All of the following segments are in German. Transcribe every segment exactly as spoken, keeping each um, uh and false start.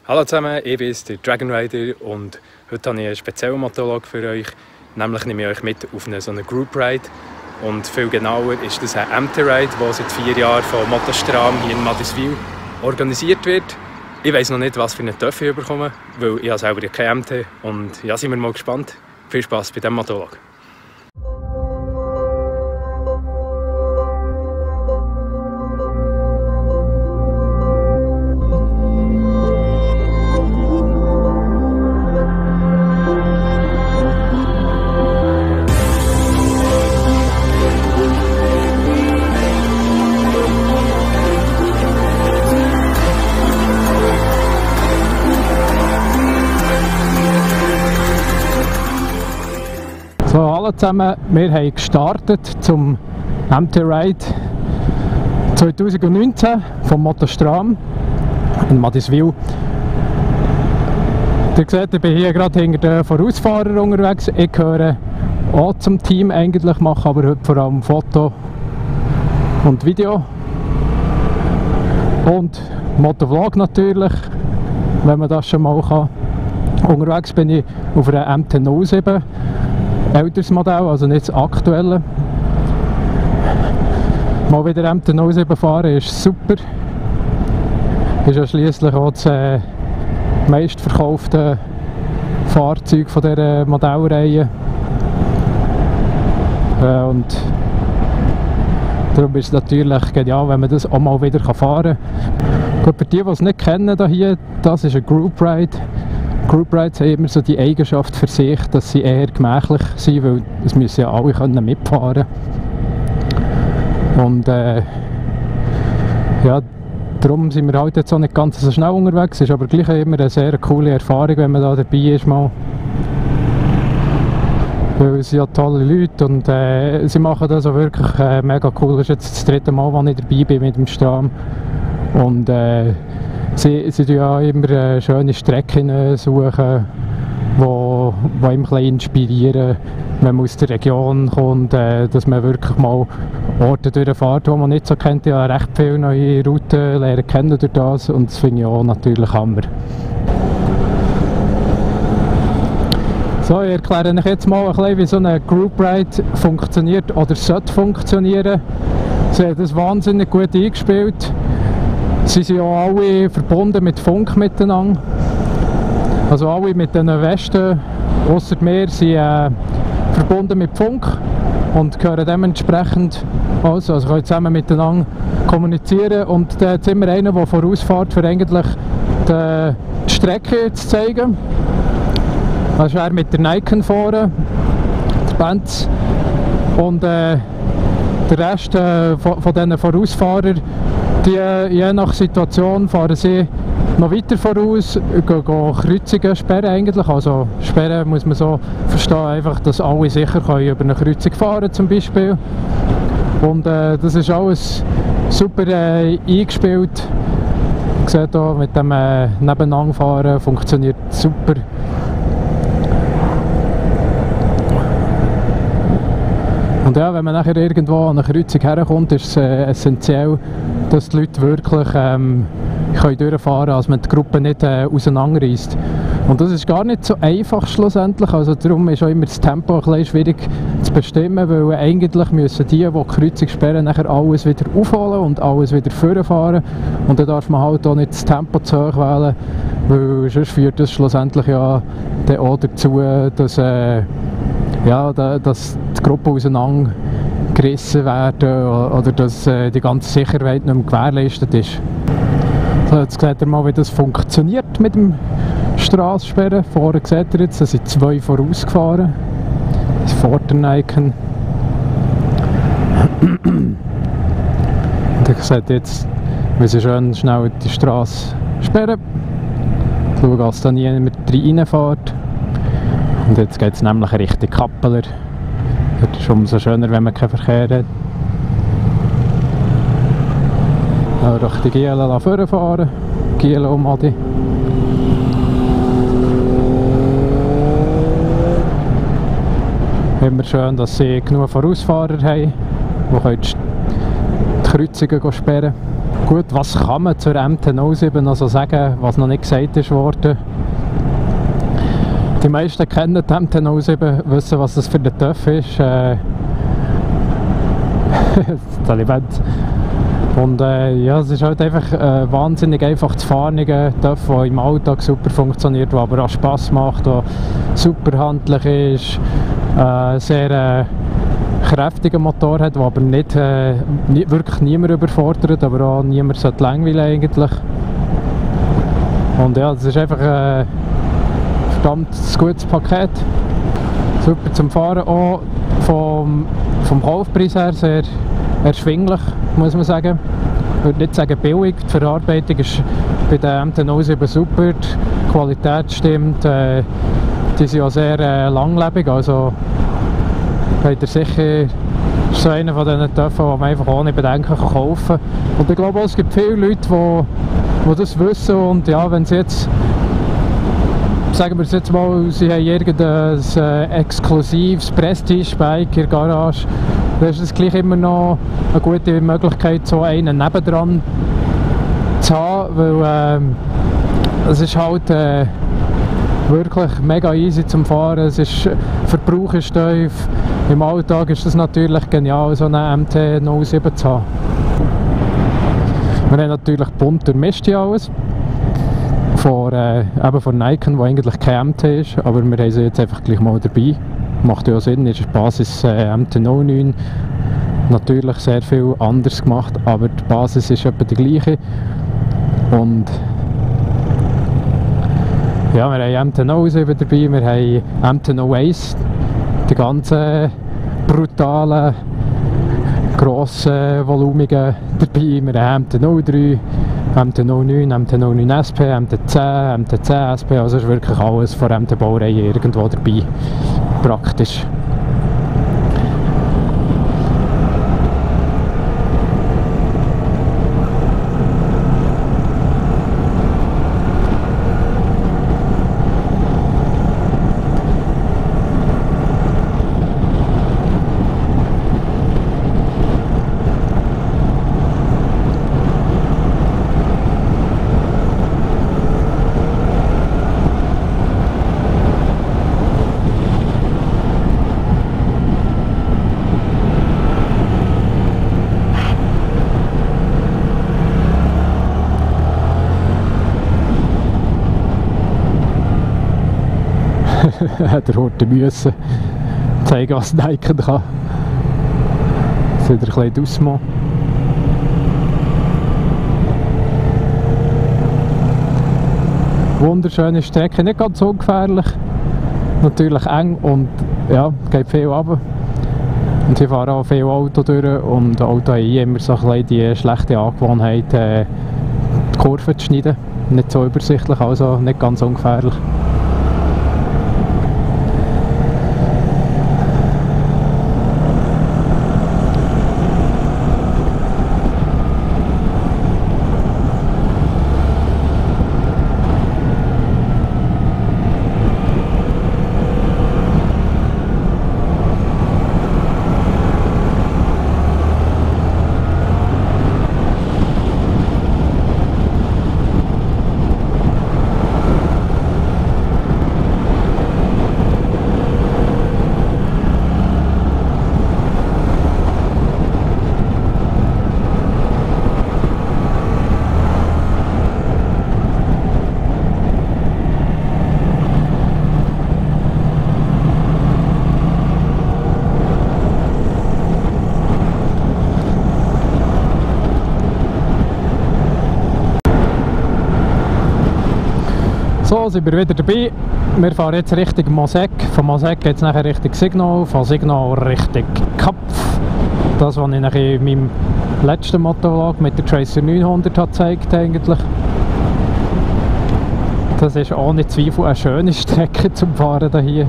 Hallo zusammen, ich bin der Dragon Rider und heute habe ich einen speziellen Monolog für euch. Nämlich nehme ich euch mit auf eine, so eine Group Ride. Und viel genauer ist das ein M T Ride, der seit vier Jahren von Motostram hier in Madiswil organisiert wird. Ich weiss noch nicht, was für einen Töff ich bekomme, weil ich habe selber kein M T. Und ja, sind wir mal gespannt. Viel Spass bei diesem Monolog. So, hallo zusammen, wir haben gestartet zum M T Ride zwanzig neunzehn vom Motostram in Madiswil. Ihr seht, ich bin hier gerade hinter den Vorausfahrern unterwegs. Ich gehöre auch zum Team eigentlich, mache aber heute vor allem Foto und Video. Und Motovlog natürlich, wenn man das schon mal kann. Unterwegs bin ich auf einer M T null sieben. Älteres Modell, also nicht das aktuelle. Mal wieder M T null sieben fahren ist super. Ist ja schliesslich auch das äh, meistverkaufte Fahrzeug von dieser Modellreihe. Äh, und darum ist es natürlich genial, wenn man das auch mal wieder fahren kann. Gut, für die, die es nicht kennen hier, das ist ein Group Ride. Group Rides haben immer so die Eigenschaft für sich, dass sie eher gemächlich sind, weil es müssen ja alle können mitfahren. Und äh, ja, darum sind wir halt jetzt auch nicht ganz so schnell unterwegs. Es ist aber gleich immer eine sehr coole Erfahrung, wenn man da dabei ist mal. Weil es sind ja tolle Leute und äh, sie machen das auch wirklich äh, mega cool. Das ist jetzt das dritte Mal, wo ich dabei bin mit dem Stram. Und äh, Sie, sie ja immer äh, schöne Strecken suchen, die wo, wo ein bisschen inspirieren, wenn man aus der Region kommt, äh, dass man wirklich mal Orte durchfährt, die man nicht so kennt. Ich habe recht viele neue Routen lernen kennen durch das und das finde ich auch natürlich Hammer. So, ich erkläre euch jetzt mal ein bisschen, wie so eine Group Ride funktioniert oder sollte funktionieren. Sie haben das wahnsinnig gut eingespielt. Sie sind ja alle verbunden mit Funk miteinander. Also alle mit den Westen, ausser mir, sind äh, verbunden mit Funk und gehören dementsprechend also, also können zusammen miteinander kommunizieren. Und da hat es immer einen, der vorausfährt, für eigentlich die, die Strecke zu zeigen. Das ist er mit der Nikon vorne, der Benz. Und äh, der Rest äh, von, von diesen Vorausfahrern, die, je nach Situation fahren sie noch weiter voraus, gehen, gehen Kreuzungen sperren eigentlich. Also sperren muss man so verstehen, einfach, dass alle sicher können über eine Kreuzung fahren zum Beispiel. Und äh, das ist alles super äh, eingespielt. Ihr seht hier, mit dem äh, Nebeneinanderfahren funktioniert super. Und ja, wenn man nachher irgendwo an eine Kreuzung herkommt, ist es äh, essentiell, dass die Leute wirklich ähm, können durchfahren können, als man die Gruppe nicht äh, auseinanderreißt. Und das ist gar nicht so einfach schlussendlich, also darum ist auch immer das Tempo ein bisschen schwierig zu bestimmen, weil eigentlich müssen die, die die Kreuzung sperren, nachher alles wieder aufholen und alles wieder vorfahren. Und dann darf man halt auch nicht das Tempo zu hoch wählen, weil sonst führt das schlussendlich ja dann auch dazu, dass, äh, ja, dass die Gruppen auseinandergerissen werden oder dass äh, die ganze Sicherheit nicht mehr gewährleistet ist. So, jetzt seht ihr mal, wie das funktioniert mit dem Strassensperren. Vorne seht ihr jetzt, da sind zwei vorausgefahren. Das ist vor der Nikon. Und ihr seht jetzt, wie sie schön schnell die Straße sperren. Schauen, dass da niemand reinfährt. Und jetzt geht es nämlich Richtung Kappeler. Das ist umso schöner, wenn man keinen Verkehr hat. Ja, Richtung Gielen vorfahren. Gielen um Adi. Immer schön, dass sie genug Vorausfahrer haben, die die Kreuzungen sperren können. Gut, was kann man zur M T null sieben noch so sagen, was noch nicht gesagt ist worden? Die meisten kennen die M T null sieben, wissen, was das für den TÜV ist. Äh, das Element. Und äh, ja, es ist halt einfach äh, wahnsinnig einfach zu fahren, TÜV, der im Alltag super funktioniert, der aber auch Spass macht, der super handlich ist, äh, sehr äh, kräftigen Motor hat, der aber nicht, äh, nie, wirklich niemand überfordert, aber auch niemand sollte langweilen eigentlich. Und ja, es ist einfach ein verdammt gutes Paket. Super zum Fahren, auch vom, vom Kaufpreis her sehr erschwinglich, muss man sagen. Ich würde nicht sagen billig, die Verarbeitung ist bei der M T null sieben super, die Qualität stimmt, äh, die sind auch sehr äh, langlebig, also habt ihr sicher, ist so einer von diesen Töpfen, die man einfach ohne Bedenken kaufen kann. Und ich glaube auch, es gibt viele Leute, die, die das wissen und ja, wenn sie jetzt, sagen wir es jetzt mal, sie haben irgendein äh, exklusives Prestige-Bike in der Garage, dann ist es gleich immer noch eine gute Möglichkeit, so einen nebendran zu haben, weil äh, es ist halt äh, wirklich mega easy zum Fahren, es ist, Verbrauch ist tief, im Alltag ist es natürlich genial, so eine M T null sieben zu haben. Wir haben natürlich bunt durchmischt hier alles, von, äh, eben von Nikon, die eigentlich kein M T ist, aber wir haben sie jetzt einfach gleich mal dabei. Macht ja auch Sinn, ist die Basis äh, M T null neun, natürlich sehr viel anders gemacht, aber die Basis ist etwa die gleiche. Und ja, wir haben M T null sieben dabei, wir haben M T null eins, die ganzen brutalen, grossen, volumigen dabei. Wir haben M T null drei, M T null neun, M T null neun S P, M T zehn, M T zehn S P, also ist wirklich alles von M T Baureihe irgendwo dabei, praktisch. Der Horte müssen zeigen, was Nikon kann. Jetzt wieder ein bisschen Ausmo. Wunderschöne Strecke, nicht ganz ungefährlich. Natürlich eng und ja, geht viel runter. Und hier fahren auch viele Autos durch und Autos haben immer so ein bisschen die schlechte Angewohnheit, äh, die Kurven zu schneiden. Nicht so übersichtlich, also nicht ganz ungefährlich. So, sind wir wieder dabei. Wir fahren jetzt Richtung Mosek. Von Mosek geht es nachher Richtung Signal, von Signal Richtung Kapf. Das, was ich nachher in meinem letzten Motovlog mit der Tracer neunhundert habe gezeigt eigentlich. Das ist ohne Zweifel eine schöne Strecke zum Fahren hier.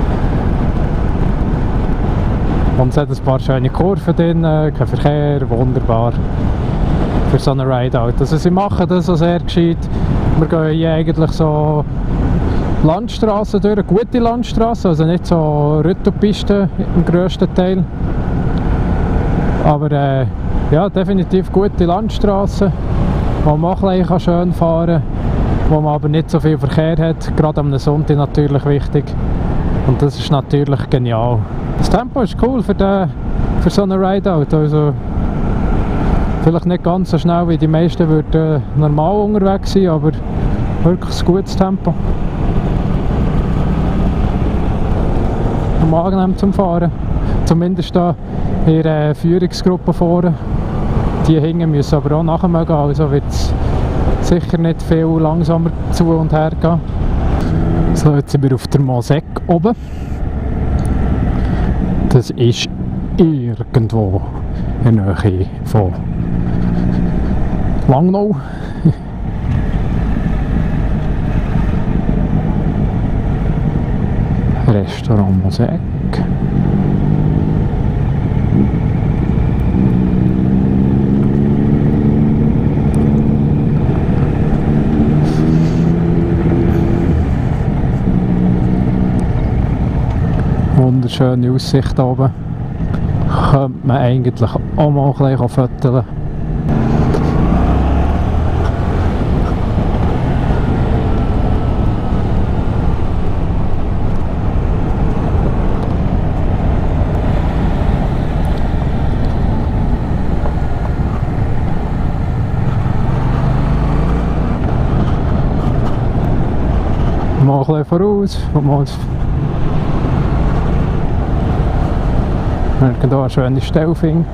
Und es hat ein paar schöne Kurven drin, kein Verkehr, wunderbar für so eine Rideout. Also sie machen das so sehr gescheit. Wir gehen hier eigentlich so Landstraßen durch, gute Landstraßen, also nicht so Rüttelpisten im grössten Teil. Aber äh, ja, definitiv gute Landstraßen, wo man auch ein bisschen schön fahren kann, wo man aber nicht so viel Verkehr hat. Gerade am Sonntag natürlich wichtig. Und das ist natürlich genial. Das Tempo ist cool für, den, für so einen Rideout. Also, vielleicht nicht ganz so schnell wie die meisten würden äh, normal unterwegs sein, aber wirklich ein gutes Tempo. Und angenehm zum Fahren. Zumindest da in der Führungsgruppe vorne. Die hinten müssen aber auch nachher gehen, also wird es sicher nicht viel langsamer zu und her gehen. So, jetzt sind wir auf der Mosek oben. Das ist irgendwo in der Nähe von Langnau. Restaurant Mosek. Wunderschöne Aussicht da oben. Könnte man eigentlich auch mal ein bisschen fotografieren. Mal ein bisschen voraus. Mal irgendwo eine schöne Stelle finden.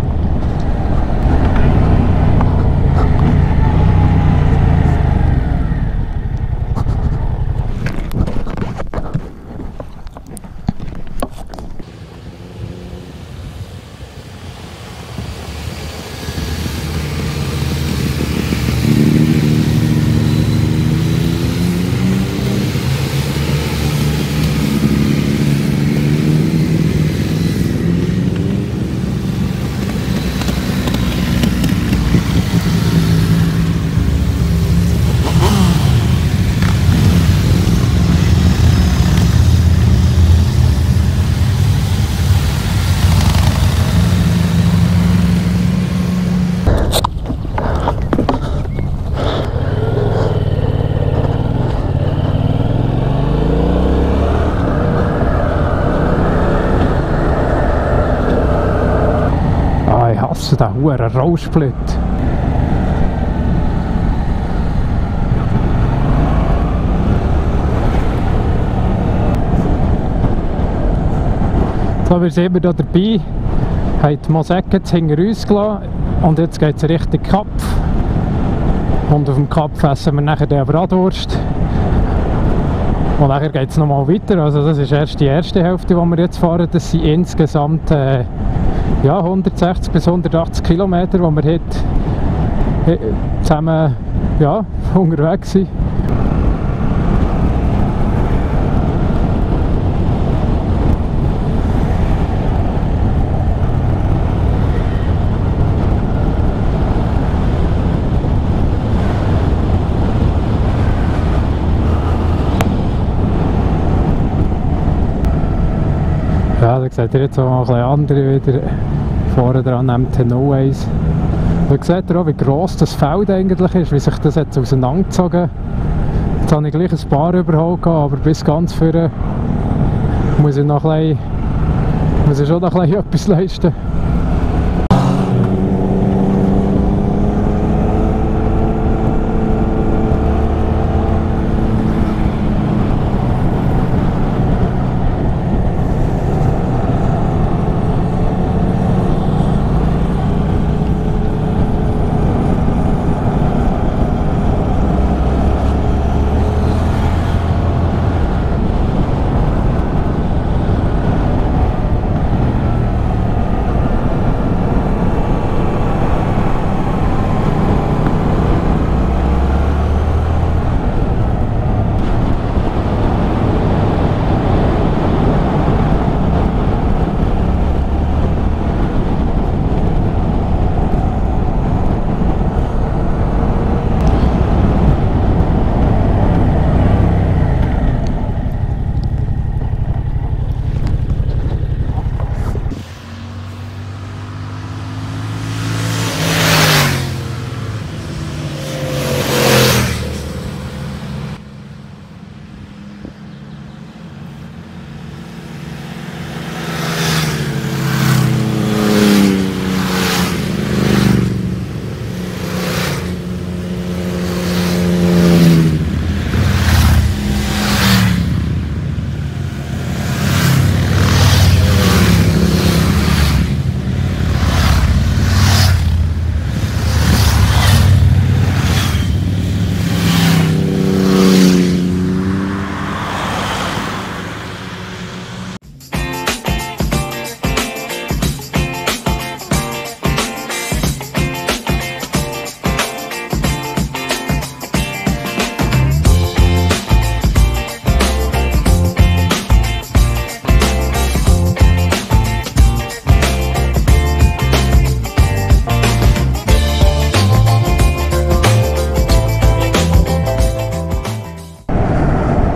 Ich hasse den hohen Rauschsplit. So, wir sind hier dabei, haben die Mosek jetzt hinter uns gelassen und jetzt geht es Richtung Kap. Und auf dem Kap essen wir nachher den Bratwurst. Und nachher geht es nochmal weiter, also das ist erst die erste Hälfte, die wir jetzt fahren. Das sind insgesamt äh, ja, hundertsechzig bis hundertachtzig Kilometer, die wir heute zusammen ja, unterwegs sind. Ja, da seht ihr jetzt auch ein bisschen andere wieder vorne dran, M T null eins. Da seht ihr auch, wie gross das Feld eigentlich ist, wie sich das jetzt auseinandergezogen hat. Jetzt habe ich gleich ein paar überholt, aber bis ganz vorne muss ich, noch ein bisschen, muss ich schon noch ein bisschen etwas leisten.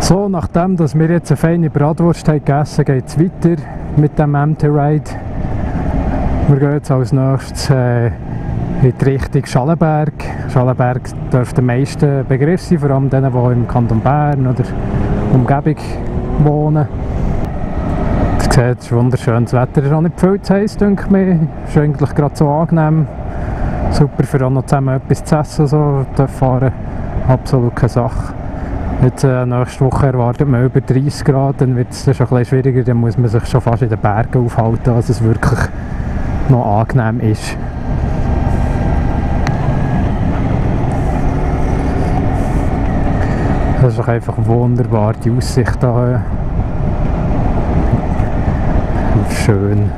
So, nachdem dass wir jetzt eine feine Bratwurst haben gegessen, geht es weiter mit dem M T Ride. Wir gehen jetzt als nächstes äh, in die Richtung Schallenberg. Schallenberg dürfte den meisten Begriff sein, vor allem denen, die im Kanton Bern oder Umgebung wohnen. Ihr seht, es ist wunderschön. Das Wetter ist auch nicht viel zu heiß, denke ich mir. Es ist eigentlich gerade so angenehm. Super für auch noch zusammen etwas zu essen. So. Fahren. Absolut keine Sache. Jetzt, äh, nächste Woche erwartet man über dreißig Grad, dann wird es schon ein bisschen schwieriger, dann muss man sich schon fast in den Bergen aufhalten, dass es wirklich noch angenehm ist. Das ist doch einfach wunderbar, die Aussicht hier. Schön.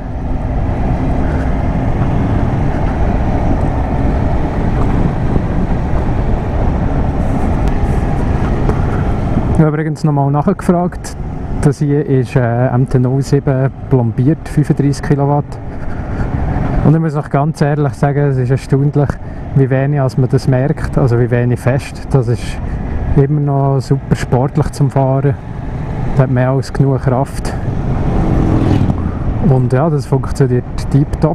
Ich habe übrigens nochmal nachgefragt. Das hier ist äh, M T null sieben plombiert, fünfunddreissig Kilowatt. Und ich muss noch ganz ehrlich sagen, es ist erstaunlich, wie wenig als man das merkt, also wie wenig fest. Das ist immer noch super sportlich zum Fahren. Das hat mehr als genug Kraft. Und ja, das funktioniert tiptop.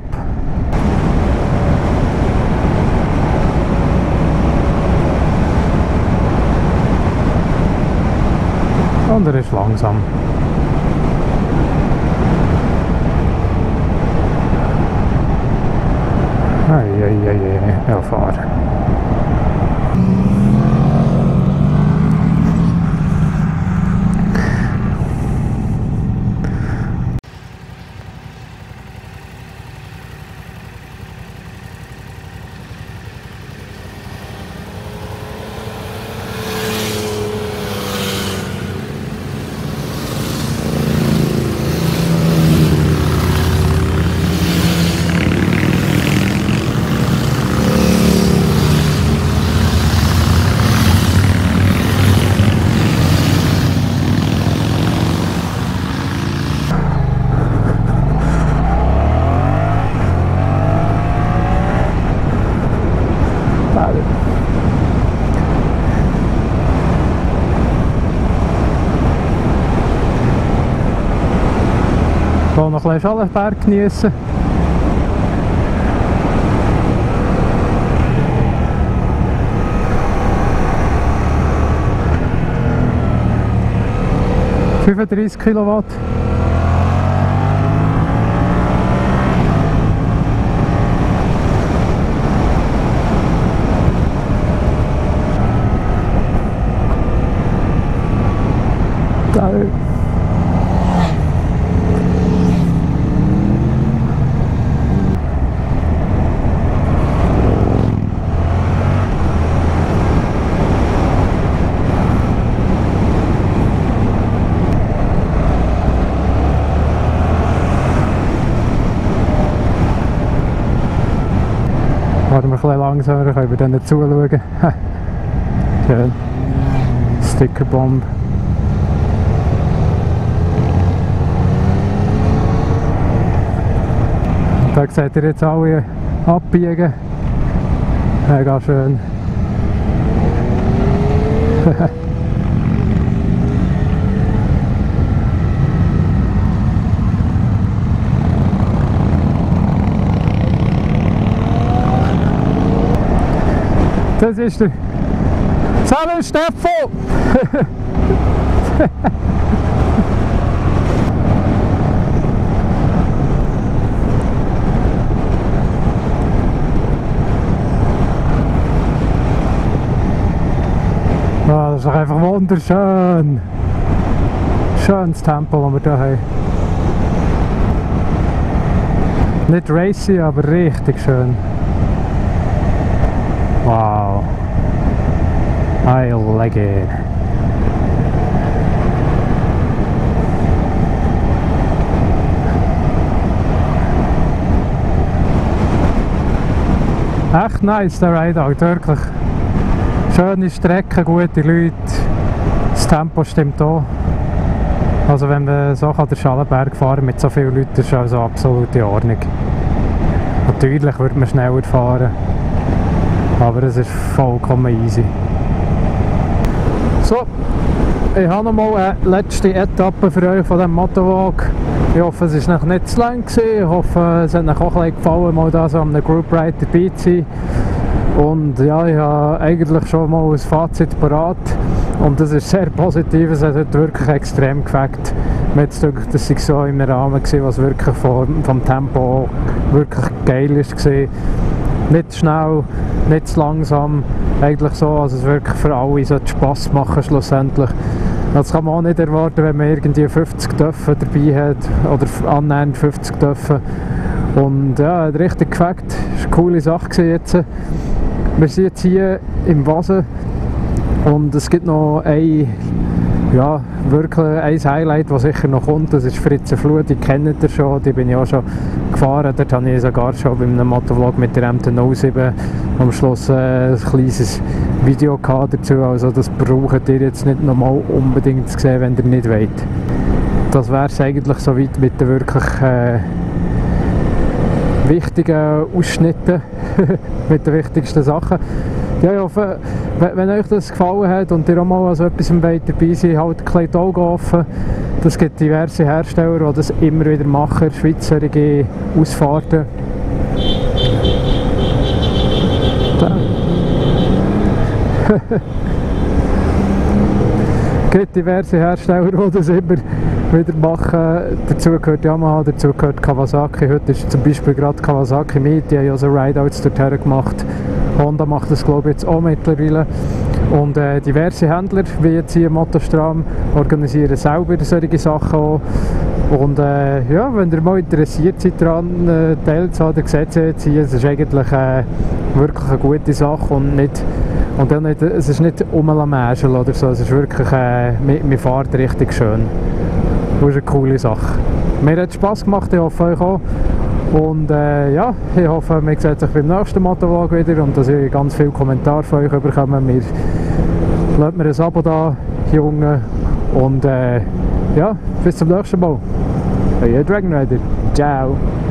Und er ist langsam. Eieiei, ja, fahren. Ich will noch ein bisschen Schallenberg geniessen. fünfunddreissig Kilowatt. Da. Warten wir ein bisschen langsamer, können wir dann zuschauen. Schön. Stickerbomb. Da seht ihr jetzt alle abbiegen. Mega schön. Das ist der Salut Steffo! Oh, das ist doch einfach wunderschön! Schönes Tempo, das wir hier haben. Nicht racy, aber richtig schön. Wow, I like it. Echt nice der Ride, wirklich. Schöne Strecke, gute Leute, das Tempo stimmt auch. Also wenn wir so an den Schallenberg fahren mit so vielen Leuten, ist es also absolut in Ordnung. Natürlich würde man schneller fahren. Aber es ist vollkommen easy. So, Ich habe noch mal eine letzte Etappe für euch von diesem Motovlog. Ich hoffe, es war noch nicht zu lang gewesen. Ich hoffe, es hat euch auch ein bisschen gefallen, mal da so an einem Group Ride dabei zu sein. Und ja, ich habe eigentlich schon mal ein Fazit parat. Und das ist sehr positiv, es hat wirklich extrem gefällt. Mir hat gedacht, das war so in einem Rahmen, was wirklich vom, vom Tempo wirklich geil war. Nicht zu schnell, nicht zu langsam, eigentlich so, dass es wirklich für alle so Spass machen schlussendlich. Das kann man auch nicht erwarten, wenn man irgendwie fünfzig Töpfe dabei hat, oder annähernd fünfzig Töpfe. Und ja, hat richtig gefällt, das war eine coole Sache jetzt. Wir sind jetzt hier im Wasen und es gibt noch ein, ja, wirklich ein Highlight, das sicher noch kommt. Das ist Fritzenfluh, die kennt ihr schon, die bin ich auch schon gefahren. Dort habe ich sogar schon bei einem Motovlog mit der M T null sieben am Schluss äh, ein kleines Video gehabt dazu. Also das braucht ihr jetzt nicht nochmal unbedingt zu sehen, wenn ihr nicht wollt. Das wäre es eigentlich soweit mit den wirklich äh, wichtigen Ausschnitten, mit den wichtigsten Sachen. Ja, ich hoffe, wenn euch das gefallen hat und ihr auch mal also etwas dabei seid, halt ein bisschen die Augen offen. Es gibt diverse Hersteller, die das immer wieder machen, schweizerige Ausfahrten. Es gibt diverse Hersteller, die das immer wieder machen. Dazu gehört Yamaha, dazu gehört Kawasaki. Heute ist zum Beispiel gerade Kawasaki mit, die haben ja so Rideouts dorthin gemacht. Honda macht das, glaube ich, jetzt auch mittlerweile. Und äh, diverse Händler, wie jetzt hier Motostram, organisieren selber solche Sachen auch. Und äh, ja, wenn ihr mal interessiert seid daran, äh, teilzuhaben, dann seht ihr jetzt hier, es ist eigentlich äh, wirklich eine gute Sache und nicht, und dann nicht, es ist nicht umlamäschel oder so, es ist wirklich, äh, man fährt richtig schön. Das ist eine coole Sache. Mir hat es Spass gemacht, ich hoffe euch auch. Und äh, ja, ich hoffe, wir sehen sich beim nächsten Motovlog wieder und dass ich ganz viele Kommentare von euch bekomme. Wir, lasst mir ein Abo da, Junge. Und äh, ja, bis zum nächsten Mal. Euer Dragon Rider. Ciao.